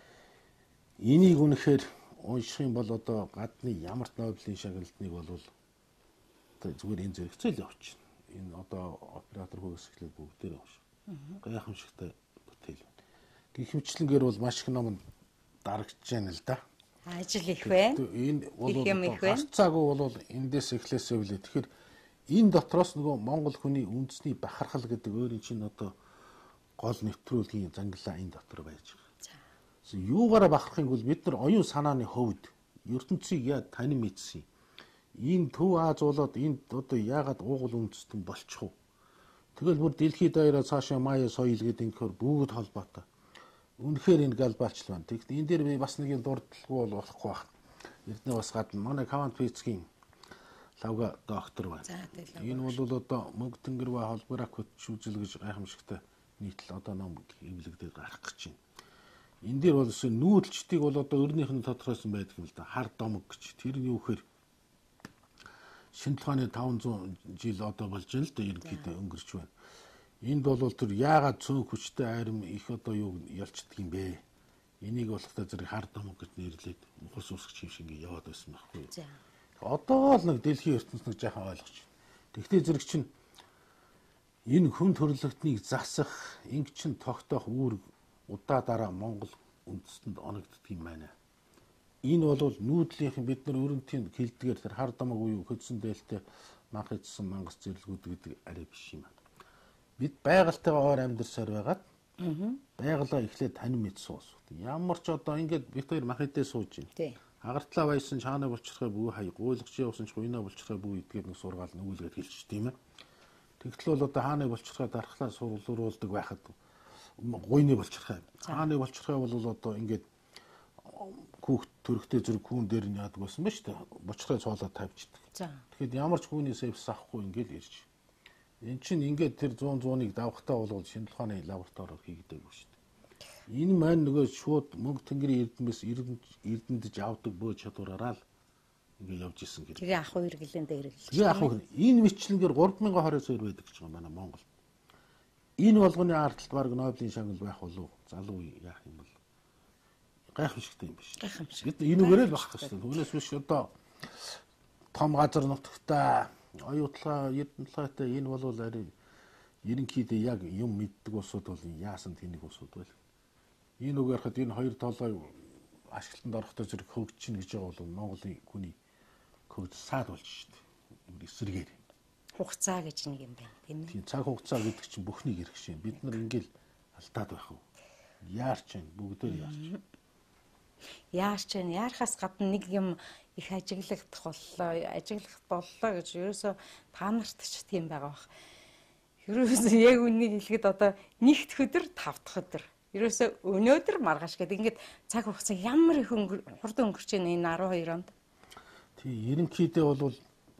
Энийг үнэхээр унших юм бол одоо гадны ямар ч Нобелийн шагналтныг бол зүгээр энэ зэрэгцээ л явууч. Энэ одоо оператор хөөс эхлээд бүгдээрээ унш. Гайхамшигтай бүтээл. Гэх мэтлэнгээр бол маш их ном дарагдж байна л да. Ажил их байна. Энэ бол Их юм их байна. гарцаагүй бол эндээс эхлээсээ үлээ. Тэгэхээр энэ дотроос нөгөө Монгол хүний үндэсний бахархал гэдэг өөрийн чинь одоо гол нэвтрүүлгийн зангилаа энэ дотор байж байгаа. За. Юугаараа бахархахын бол бид нар оюун санааны хөвд ертөнцийг яа танин мэдсэн. Энэ Төв Аз болоод энд одоо яагаад уугуул үндэстэн болчих вэ? Тэгэл бүр дэлхийд даяараа цаашаа Майя соёл гэдэг ингэхээр бүгд холбоотой. Үнэхээр энэ глобалч байна. Тэгэхдээ энэ дээр би бас нэг юм дурдлаггүй болохгүй байна. Эрдэнэ бас гадна манай Кавант Пицгийн лавга доктор байна. Энэ бол одоо мөнгө тэнгэрвэ холбоорак шүүжил гэж гайхамшигтай нийтлэл одоо ном хэвлэгдээд гарах гэж байна. Энэ дээр бол нүүдэлчдийг бол одоо өрнийх нь тодорхойлсон байдаг юм л да. Хар домог гэж. Тэр нь юу гэхээр шинэ тухааны 500 жил одоо болж байна л да ерөнхийдөө өнгөрч байна. Энд бол тэр яагаад цөөн хүчтэй айрам их одоо юу ялцдаг юм бэ? Энийг болохтой зэрэг хар домог гэж нэрлээд ухас усгч юм шиг ингэ яваад байсан байхгүй. За. Одоо л нэг дэлхийн ертөнц нэг жаахан ойлгож байна. Тэгвэл зэрэг чинь энэ хүн төрлөختнийг засах, инг чин тогтоох үүрэг удаа дараа Монгол үндэстэнд оногддог юм байна. Энэ бол нүүдлийнхэн бид нар өрөнтийн хилдгээр тэр хар домог уу хөдсөн дээлтэй манх идсэн мангас зэрлгүүд гэдэг арай биш юм байна. Бид байгальтайгаа ойр амьдарсаар байгаад байгалаа эхлээд танин мэд суус. Ямар ч одоо ингээд бид хоёр мах идээ сууж байна. Агартлаа баясан чаана болчихроо бүү хай гуйлгч явсан ч гуйна болчихроо бүү идгээд нэг сургаал нүүлгээд хэлчих тийм ээ. Тэгтэл бол одоо хааны болчихроо дархлаар сургуулдаг байхад гуйны болчихроо. Хааны болчихроо бол одоо ингээд хүүхд төрөхтэй зэрэг хүүн дээр нь яадаг байсан ба шүү дээ. Бочроо цоолоод тавьчихдаг. Тэгэхэд ямар ч хүүний сэвс авахгүй ингээд ирж. Эн чинь ингээд тэр 100-100-ыг давхтаа бол шинэ тухааны лабораториор хийгдээгүй шүү дээ. Энэ маань нөгөө шууд мөнгө тэнгэрийн эрдэнэс эрдэнэж авдаг бөө чадвараараа л ингээд явж исэн гэх. Тэр ах үргэлэн дээр л. Тэгээ ах энэ мэтлэнгээр 3222 байдаг гэж байгаа манай Монгол. Энэ болгоны ардталд баг Нобелийн шагнал байх болов залуу яах юм бол гайхамшигтай юм биш. Бид энүүгээрээ л багах гэсэн. Түүнээс биш одоо том газар нутагтай оюутлаа эрдэнэтэй энэ бол арай ерөнхийдөө яг юм мэддэг усуд бол яасан тэнийг усуд байл. Энэ үг ярахад энэ хоёр толгой ашиглалтанд орохдоо зэрэг хөгж чинь гэж байгаа бол Монголын хүний хөгж саад болж шүү дээ. Эсрэгээр. Хугацаа гэж нэг юм байна тийм ээ. Тийм цаг хугацаа гэдэг чинь бүхнийг ирэх шин. Бид нар ингээл алдаад байх уу? Яарч байна бүгдөө яарч. Яарч байна. Яархаас гадна нэг юм их ажиглагдах боллоо гэж ерөөсөө та нарт ч тийм байгаа бах. Ерөөсөө яг үнийг хэлэхэд одоо нэгд өдөр тавдах өдөр. Ерөөсөө өнөөдөр маргааш гэдэг ингээд цаг хугацаа ямар их хурдан өнгөрч байна энэ 12 онд. Тийм ерөнхийдөө бол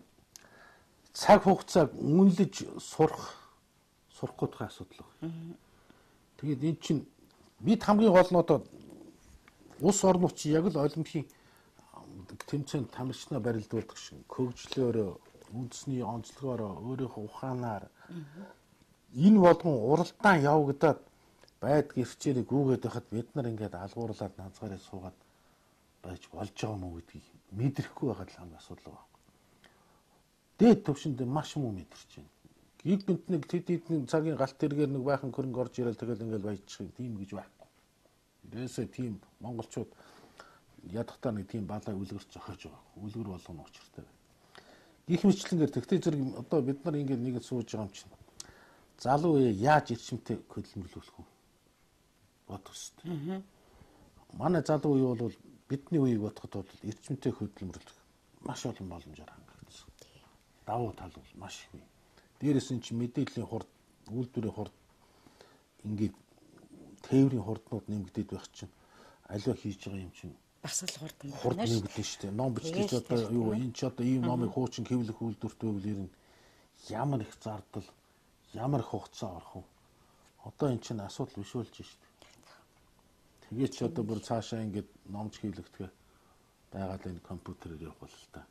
цаг хугацааг үнэлж сурах гэх асуудал байна. Тэгээд эн чинь бид хамгийн гол нь одоо улс орнууд чи яг л олимпийн тэмцээнд тамирчнаа барилдуулдаг шин хөгжлөөрөө үндэсний онцлогоороо өөрийнхөө ухаанаар энэ болгон уралдаан явагдаад байдг ирчээрийг гүгээд байхад бид нар ингээд алгуурлаад нацгаараа суугаад байж болж байгаа мó гэдгийг мэдрэхгүй байгаад л хамгийн асуудал байна. Дээд төвшөнд маш муу мэдэрч байна. Гиг бинт нэг тэдний цагийн галт тэргээр нэг байхан хөрөнгө орж ирэл тэгэл ингээд баяжчих тийм гэж байхгүй. Ерөөсөө тийм монголчууд ядахтаа нэг тийм балай үлгэр зохиож байгаа. Үлгэр болгоно учиртай. Гих мэтлэнгээр тэгтээ зэрэг одоо бид нар ингээд нэг сууж байгаа юм чинь. Залуу үе яаж ирчимтэй хөдөлмөрлөх вэ? Бодох хэрэгтэй. Манай залуу үе бол бидний үеийг бодоход бол эрчимтэй хөдөлмөрлөх маш олон боломжоор хангагдсан. Давуу тал бол маш их бий. Дээрээс нь чи мэдээллийн хурд, үйлдвэрийн хурд ингээд тээврийн хурднууд нэмэгдээд байх чинь аливаа хийж байгаа юм чинь бас л хурдан байна. Хурд нэмэгдэн шүү дээ. Ном бичлэж одоо юу энэ ч одоо ийм номыг хуучин хэвлэх үйлдвэртэй бол ер нь ямар их зардал, ямар их хугацаа орох вэ? Одоо эн чинь асуудал биш болж шүү дээ. Тэгээ ч одоо бүр цаашаа ингээд номч хэвлэгдэхэ байгаад энэ компьютерээр явах бол л та.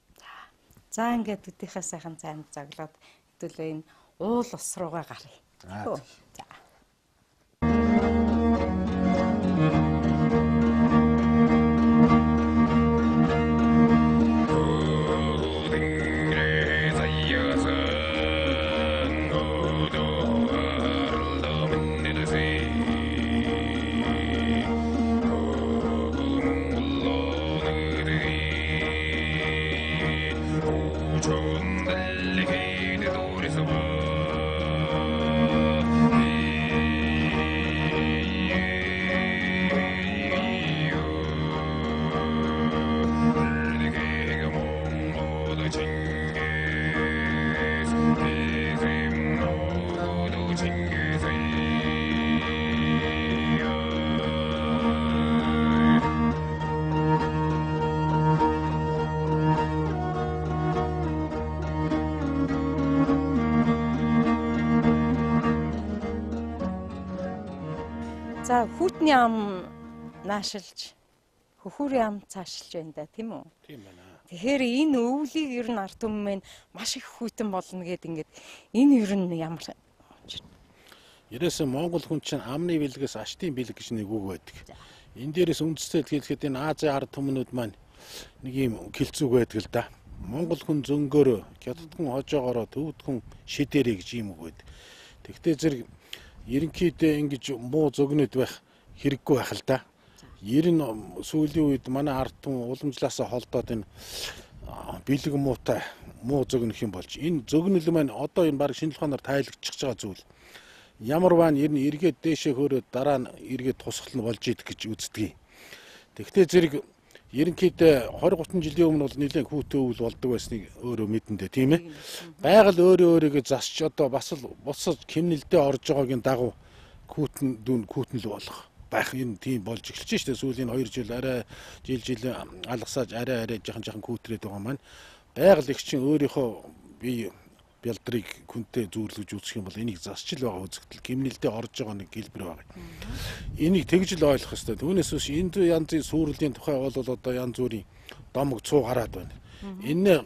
За ингээд өдийнхээ сайхан цайнд заглаад хэдүүлээ энэ уул ус руугаа гаръя. За. За хүүтний ам наашилж хөхүүрийн ам цаашилж байна да тийм үү? Тийм байна. Тэгэхээр энэ өвлийг ер нь ард түмэн маш их хүйтэн болно гэдэг ингээд энэ ер нь ямар Ерөөсөө Монгол хүн чинь амны бэлгээс аштын бэлэг гэж нэг үг байдаг. Энэ дээрээс үндэстэй хэлэхэд энэ Азийн ард түмнүүд маань нэг юм гэлцүүг байдаг л да. Монгол хүн зөнгөөрөө, хятадхан хожоогоороо, төвдхэн шидэрээ гэж юм үг байдаг. Тэгтээ зэрэг ерөнхийдөө ингэж муу зөгнөд байх хэрэггүй байх л да. Ер нь сүүлийн үед манай ард түмэн уламжлаасаа холдоод энэ бэлэг муутай муу зөгнөх юм болж энэ зөгнөл маань одоо энэ баг шинэ ухаанаар тайлгдчихж байгаа зүйл. Ямар баан ер нь эргээд дээшээ хөөрөөд дараа нь эргээд тусгал нь болж идэх гэж үздэг. Тэгтээ зэрэг ерөнхийдөө 20-30 жилийн өмнө бол нэлээд хүүтэй өвөл болдог байсныг өөрөө мэдэндээ тийм ээ. Байгаль өөрийгөө засч одоо бас л босож хэмнэлдээ орж байгаагийн дагуу хүүтэн дүүн хүүтэн л болох байх юм тийм болж эхэлж штэ сүүлийн 2 жил арай жил алгасааж арай жахан хүүтрээд байгаа маань байгаль их чинь өөрийнхөө бие бялдрыг күнтэй зүүрлэж үзэх юм бол энийг засч л байгаа үзэгдэл гимнэлдээ орж байгаа нэг хэлбэр байгаа. Энийг тэгж л ойлгох хэрэгтэй. Түүнээс биш энэ янзын сүрлийн тухай бол одоо янз бүрийн домог цуу гараад байна. Энэ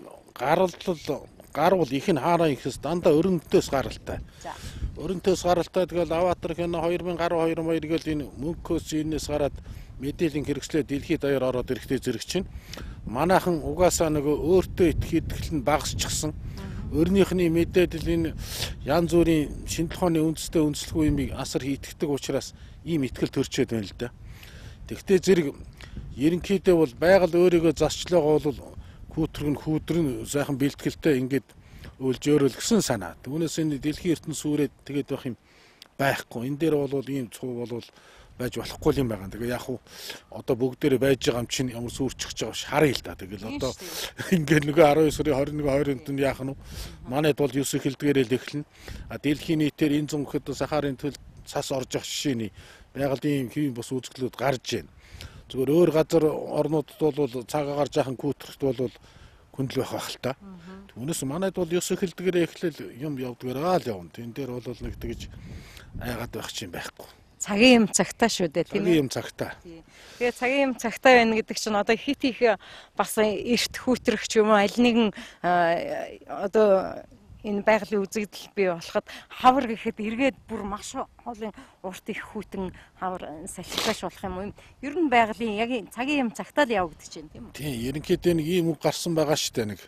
гарвал их нь хаараа ихс дандаа өрөнтөөс гаралтай. Өрөнтөөс гаралтай тэгэл аватар кино 2012 гэл энэ мөнхөөс энэс гараад мэдээллийн хэрэгслээ дэлхийд даяар ороод ирэхдээ зэрэг чинь манайхан угаасаа нөгөө өөртөө итгэл нь багасчихсан. Өрнийхний мэдээлэл энэ янз бүрийн шинэ тухааны үндэстэй үндэслэхгүй юмыг асар итгэдэг учраас ийм итгэл төрчөөд байна л да. Тэгтээ зэрэг ерөнхийдөө бол байгаль өөрийгөө засчлаагаа бол хүүтрэн сайхан бэлтгэлтэй ингээд өлж өөрөл гэсэн санаа. Түүнээс энэ дэлхийн ертөнц сүрээд тэгээд байх юм байхгүй. Энэ дээр бол ийм цуу бол байж болохгүй юм байгаа. Тэгээ яг хуу одоо бүгдээрээ байж байгаа юм чинь ямар сүрчихж байгаа ш харъя л да. Тэгэл одоо ингээд нөгөө 19 сарын 21 20-нд яах нь манайд бол 9 эхэлдгээрээ л эхэлнэ. А дэлхийн нийтээр энэ зам гэхэд сахарын төл цас орж явах жишээний байгалийн хэвийн бус үзэгдлүүд гарч байна. Зүгээр өөр газар орнуудад бол цагаагаар жаахан күүтрэлт бол хүндэл байх л та. Түүнээс манайд бол 9 эхэлдгээрээ эхлэл юм явдгаараа л явна. Тэн дээр бол нэг тэгж айгаад байх чинь байхгүй. Цагийн юм цагтаа шүү дээ тийм Цагийн ээ. юм цагтаа. Тэгээ цагийн юм цагтаа байна гэдэг чинь одоо хит их бас эрт хүүтрэх ч юм уу аль нэгэн одоо энэ байгалийн үзэгдэл бий болоход хавар гэхэд эргээд бүр маш олон урт их хүүтэн хавар салхилгааш болох юм уу? Ер нь байгалийн яг цагийн юм цагтаа л явагдаж байна тийм үү? Тийм, ерөнхийдөө нэг ийм үг гарсан байгаа шүү дээ нэг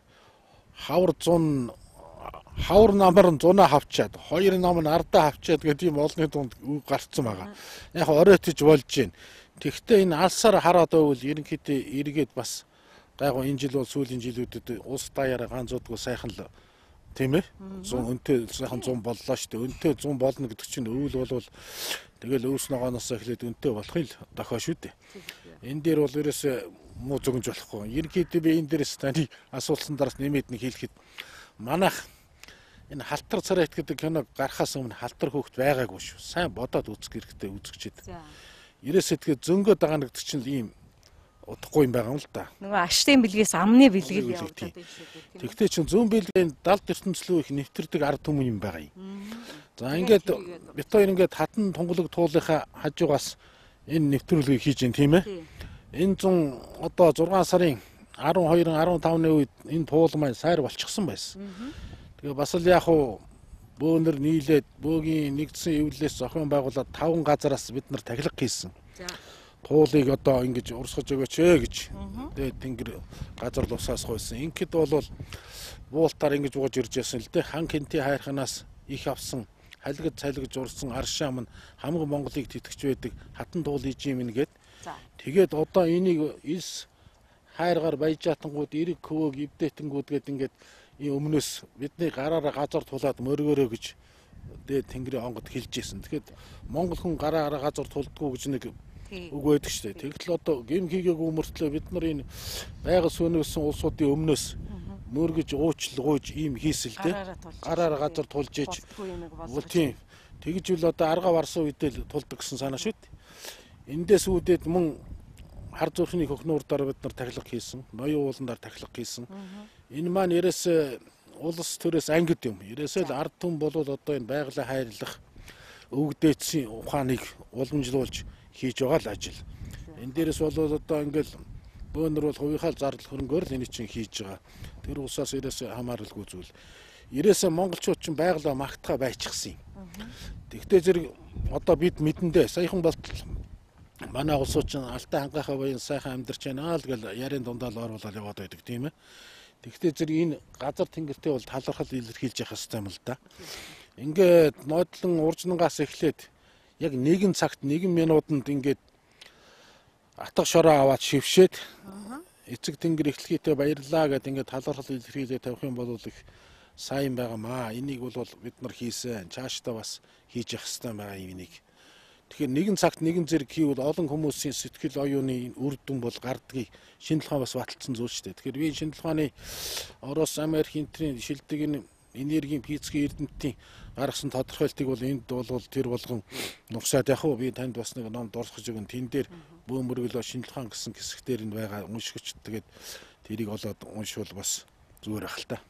хавар намар 100-аа хавчаад, 2 нам нь ардаа хавчаад гэдэг ийм олонний дунд үг гарцсан байгаа. Яг оройтож болж байна. Тэгвэл энэ алсаар хараад байвал ерөнхийдөө эргээд бас гайгүй энэ жил бол сүүлийн жилүүдэд улс даяараа ганцуудгүй сайхан л тийм ээ. 100 өнтэй сайхан 100 боллоо шүү дээ. Өнтэй 100 болно гэдэг чинь өвөл болвол тэгэл өвс ногооноос эхлээд өнтэй болохын л дохио шүү дээ. Энэ дээр бол ерөөсөө муу зөгнж болохгүй. Ерөнхийдөө би энэ дээрээс таны асуулсан дараас нэмээд нэг хэлэхэд манайх энэ халтар царайт гэдэг киног гарахаас өмнө халтар хөөхт байгаагүй шүү. Сайн бодоод үзэх хэрэгтэй үзэгчэд. Ерөөсөө тэгээд зөнгөө даганагддаг чинь ийм удахгүй юм байгаа юм л да. Нөгөө аштын бэлгээс амны бэлгэл явагдаад байна шүү дээ. Тэгтээ чинь зүүн бэлгийн далд ертөнцлөө их нэвтэрдэг ард түмэн юм байгаа юм. За ингээд бит хоёр ингээд хатан тунгалаг туулынхаа хажуугаас энэ нэвтрүүлгийг хийж гин тийм ээ. Энэ 100 одоо 6 сарын 12-15-ны үед энэ туул маань сайр болчихсон байсан. Тэгээ бас л яг хуу бөөнөр нийлээд бөөгийн нэгдсэн эвлэлээс зохион байгуулаад 5 газараас бид нар тахилга хийсэн. Туулыг одоо ингэж урсгаж өгөөч гэж. Тэгээд тэнгэр газар лусаас гойсон. Ингээд бол буултаар ингэж ууж ирж ясан л дээ. Хан хинти хайрханаас их авсан халигд цалигж урсан аршаам нь хамгийн Монголыг тэтгэж байдаг хатан туул иж юм нэгэд. Тэгээд одоо энийг элс хайргаар баяжаатангууд эрэг хөвөөг эвдээтэнгүүд гээд ингээд өмнөөс бидний гараараа газар тулаад мөргөөрөө гэж дээд тэнгэрийн онгод хэлж ийсэн. Тэгэхэд Монгол хүн гараараа газар тулдгуу гэж нэг үг байдаг шүү дээ. Тэгтэл одоо гим хийгээгүй мөртлөө бид нар энэ байгаль сүүнөөсөн улсуудын өмнөөс мөргөж уучлгууж ийм хийсэл дээ. Гараараа газар тулж иж бол тийм. Тэгж үл одоо арга варсан үедээ тулдаг гэсэн санаа шүү дээ. Эндээс үүдээд мөн хар зүрхний хөхнүүрдаар бид нар тахилга хийсэн. Ноён ууландар тахилга хийсэн. Энэ маань ерөөсөө улс төрөөс ангид юм. Ерөөсөө л ард түмэн болвол одоо энэ байгалийн хайрлах өвгдээцийн ухааныг уламжлуулж хийж байгаа л ажил. Энэ дээрээс бол одоо ингээл бөөнөр бол хувийнхаа зардал хөрөнгөөр л энийг чинь хийж байгаа. Тэр усаас ерөөсөө хамааралгүй зүйл. Ерөөсөө монголчууд чинь байгалаа магтахаа байчихсан юм. Тэгтээ зэрэг одоо бид мэдэндээ саяхан болтол манай улсууд чинь алтай хангахаа баян сайхан амьдарч байна л гэл ярийн дундаа л оруулаад яваад байдаг тийм ээ. Тэгтээ зэрэг энэ газар тэнгэртэй бол талархал илэрхийлж явах хэрэгтэй юм л да. Ингээд нодлон уржнангаас эхлээд яг 1 цагт 1 минутанд ингээд атга шороо аваад шившээд эцэг тэнгэр эхлэхийдээ баярлаа гэд ингээд талархал илэрхийлээ тавих юм бол их сайн байгаамаа. Энийг бол бид нар хийсэн. Цаашдаа бас хийж явах хэрэгтэй байгаа юм энийг. Тэгэхээр 1 цагт 1 зэрэг хийвэл олон хүмүүсийн сэтгэл оюуны үр дүн бол гардгийг шинэ толгой бас баталсан зүйл шүү дээ. Тэгэхээр би шинэ толгойн Орос, Америк, энтрийн шилдэг энэ энергийн физикийн эрдэмтдийн гаргасан тодорхойлтыг бол энд бол тэр болгон нугсаад яг уу би танд бас нэг ном дурсгаж өгөн тэн дээр бөөмөргөл шинэ толгойн гэсэн хэсгээр нь байгаа уншигч тэгээд тэрийг болоод уншвал бас зүгээр ах л та.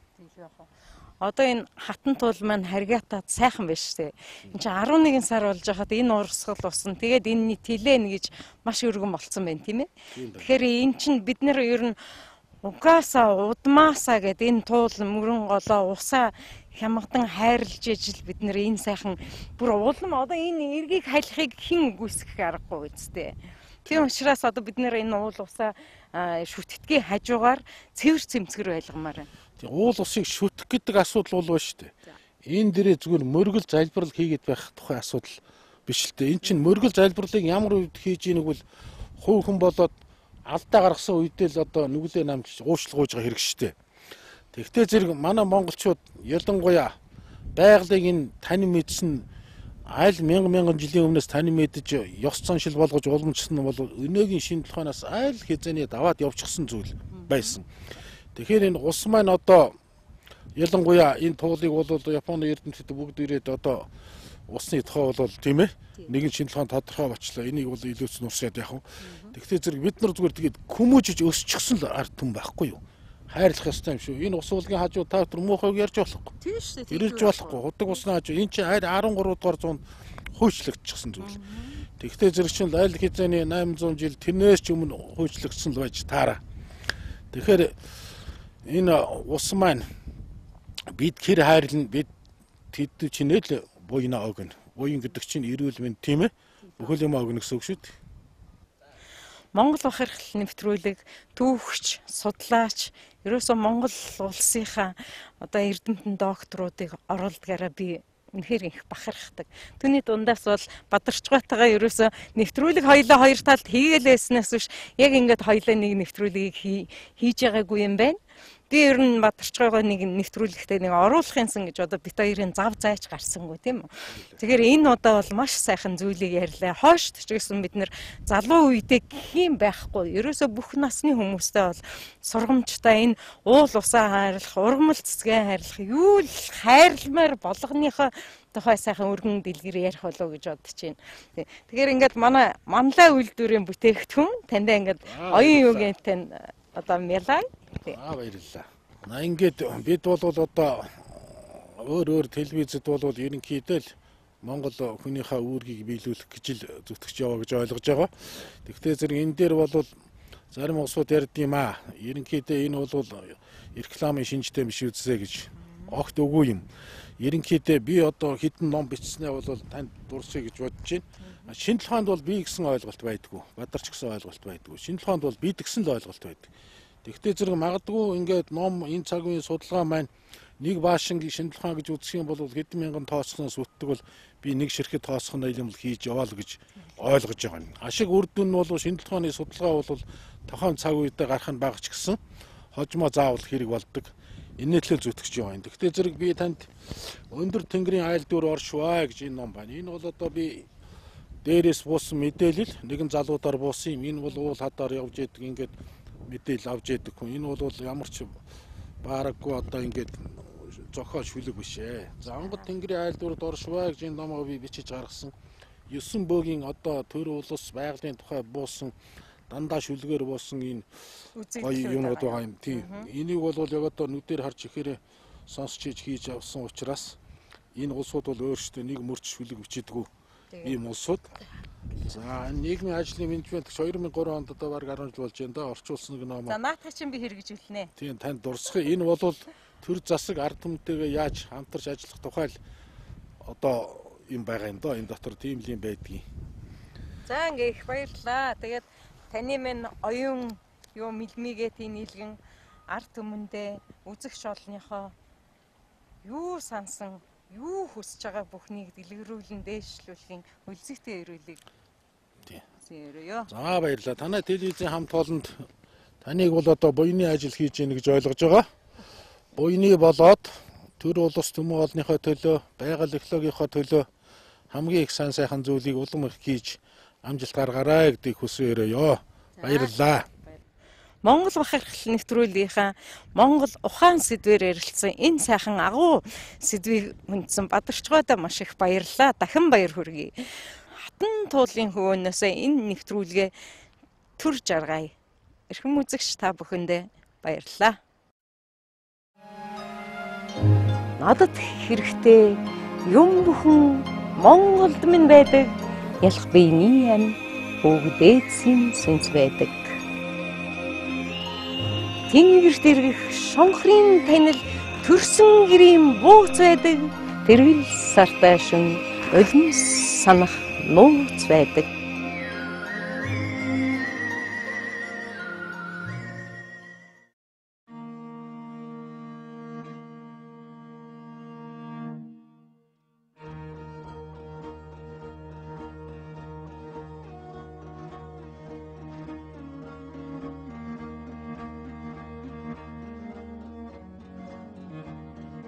Одоо энэ хатан туул маань харьгаатаад сайхан биш үү? Энд чинь 11 сар болж байхад энэ урсгал усан. Тэгээд энэ тэлэн гэж маш өргөн болцсон байна тийм ээ. Тэгэхээр энэ чинь бид нэр ер нь угаасаа удмаасаа гэд энэ туул мөрөн голоо усаа хямгадан хайрлж ижил бид нэр энэ сайхан бүр улам одоо энэ эргийг халихыг хэн үгүйсгэх аргагүй үсттэй. Тийм учраас одоо бид нэр энэ уул усаа шүтгтгийн хажуугаар цэвэр цэмцгэр байлгамаар байна. Уул усыг шүтэх гэдэг асуудал бол байна шүү дээ. Энэ дээрээ зүгээр мөргөл залбирал хийгээд байх тухай асуудал биш л дээ. Энд чинь мөргөл залбирлыг ямар үед хийж ийнэг бол хувь хүн болоод алдаа гаргасан үедээ л одоо нүглээ намж уушлах гүйж байгаа хэрэг шүү дээ. Тэгвэл зэрэг манай монголчууд ялангуяа байгалыг энэ тань мэдсэн аль мянган жилийн өмнөөс тань мэдж ёс заншил болгож уламжсан бол өнөөгийн шинэ толгойноос аль хэзээний даваад явчихсан зүйл байсан. Тэгэхээр энэ ус маань одоо ялангуяа энэ туулыг бол Японы эрдэмтдүүд бүгд ирээд одоо усны тухай бол тийм ээ нэгэн шинэ толгойн тодорхой болчлаа. Энийг бол илүүс нурсаад яах вэ? Тэгвэл зэрэг бид нар зүгээр тэгээд хүмүүжиж өсчихсөн л ард түмэн байхгүй юу? Хайрлах ёстой юм шүү. Энэ ус уулгийн хажуу та бүхэн муухайг ярьж болохгүй. Тийм шүү дээ. Ирж болохгүй. Худаг усны хажуу энэ чинь 13 дугаар зуунд хөөчлөгдчихсэн зүйл. Тэгвэл зэрэг чинь аль хэзээний 800 жил тэрнээс ч өмнө хөөчлөгдсөн л байж таараа. Тэгэхээр энэ ус маань бид хэр хайрлна бид тэд чинь л буйна огно. Буян гэдэг чинь эрүүл мэнд тийм ээ. Бүхэл юм огно гэсэн үг шүү дээ. Монгол бахархал нэвтрүүлэг түүхч, судлаач, ерөөсөө Монгол улсынхаа одоо эрдэмтэн докторуудыг оруулдгаараа би үнэхээр их бахархдаг. Түүний дундаас бол Бадарчгойтойгоо ерөөсөө нэвтрүүлэг хоёлоо хоёр талд хийгээл байснаас биш яг ингээд хоёлоо нэг нэвтрүүлгийг хийж байгаагүй юм байна. Би ер нь Бадарчгойгоо нэг нэвтрүүлэгтээ нэг оруулахын сан гэж одоо бит хоёрын зав зайч гарсангүй тийм үү. Тэгэхээр энэ удаа бол маш сайхан зүйлийг ярьлаа. Хойшд ч гэсэн бид нэр залуу үедээ гэх юм байхгүй. Ерөөсөө бүх насны хүмүүстэй бол сургамжтай энэ уул усаа хайрлах, ургамал цэцгээ хайрлах, юу л хайрламаар болгоныхоо тухай сайхан өргөн дэлгэр ярих болов гэж бодож байна. Тэгэхээр ингээд манай манлай үйлдвэрийн бүтээгдэхүүн таньдаа ингээд оюун юугийн тань одоо мялаа. Баярлалаа. Ингээд бид бол одоо өөр телевизэд бол ерөнхийдөө л Монгол хүнийхээ үүргийг биелүүлэх гэж л зүтгэж яваа гэж ойлгож байгаа. Тэгвэл зэрэг энэ дээр бол зарим улсууд ярьд юм аа. Ерөнхийдөө энэ бол рекламын шинжтэй биш үзсэ гэж огт үгүй юм. Ерөнхийдөө би одоо хэдэн ном бичснээ бол танд дурсъя гэж бодож байна. Шинэ толгойд бол би гэсэн ойлголт байдгүй. Бадарч гэсэн ойлголт байдгүй. Шинэ толгойд бол бид гэсэн л ойлголт байдаг. Тэгвэл зэрэг магадгүй ингээд ном энэ цаг үеийн судалгаа маань нэг баашингийн шинэ толгой гэж үзэх юм бол хэдэн мянган тооцохноос үтдэг бол би нэг ширхэг тооцох нь юм хийж яваа л гэж ойлгож байгаа юм. Ашиг үр дүн нь бол шинэ толгойн судалгаа бол тохон цаг үедээ гарах нь багч гэсэн хожимо заавал хэрэг болдог. Инээдлэл зүтгэж яваа юм. Тэгвэл зэрэг би танд өндөр тэнгэрийн айл дүр оршваа гэж энэ ном байна. Энэ бол одоо би дээрээс буусан мэдээлэл нэгэн залуудаар буусан юм. Энэ бол уул хадаар явж идэг ингээд мэдээлэл авч идэг хүн. Энэ бол ямар ч баараггүй одоо ингээд зохиол шүлэг биш ээ. За Онгод тэнгэрийн айл дүрд оршваа гэж энэ номоо би бичиж гаргасан. 9 бөөгийн одоо төр улс байгалийн тухай буусан дандаа шүлгээр буусан энэ гоё юмуд байгаа юм. Тийм. Энийг бол яг одоо нүдээр харж ихээр сонсч хийж авсан учраас энэ улсууд бол өөрсдөө нэг мөрч шүлэг бичээдгүй ийм улсууд. За нийгмийн ажлын менежмент гэж 2003 онд одоо баг 10 жил болж байна да орчуулсан гэнэ. За наадах чинь би хэрэгжүүлнэ. Тийм танд дурсах. Энэ бол төр засаг ард түмэнтэйгээ яаж хамтарч ажиллах тухай л одоо юм байгаа юм доо. Энэ дотор тийм л юм байдгийг. За ингээ их баярлалаа. Тэгээд таны минь оюун юу мэлмигээ тийм нийлгэн ард түмэндээ үзэгч олонныхоо юу сансан, юу хүсэж байгаа бүхнийг дэлгэрүүлэн дээшлүүлэхийн үлзэгтэй ирүүлэг. Тийм. Зээрөө. За баярлалаа. Танай телевизийн хамт олонд таныг бол одоо буйны ажил хийж гэнэ гэж ойлгож байгаа. Буйны болоод төр улс төмөн олонныхоо төлөө, байгаль экологийнхоо төлөө хамгийн их сайн сайхан зүйлийг улам их хийж амжилт гаргаарай гэдгийг хүсээрээ. Баярлалаа. Монгол бахархал нэвтрүүлгийнхаа Монгол ухаан сэдвээр ярилцсан энэ сайхан агуу сэдвийг хүндсэн Бадарчгойдоо маш их баярлалаа. Дахин баяр хүргэе. Хатан туулын хөвөнөөсөө энэ нэвтрүүлгээ төр жаргая. Эрхэм үзэгч та бүхэндээ баярлалаа. Надад хэрэгтэй юм бүхэн Монголд минь байдаг. Ялах биений ам бүгдээдсийн сүнс байдаг. Тэнгэрт иргэх шонхрын танил төрсөн гэрийн бууц байдаг. Тэрвэл сартай шүн улам санах нууц байдаг.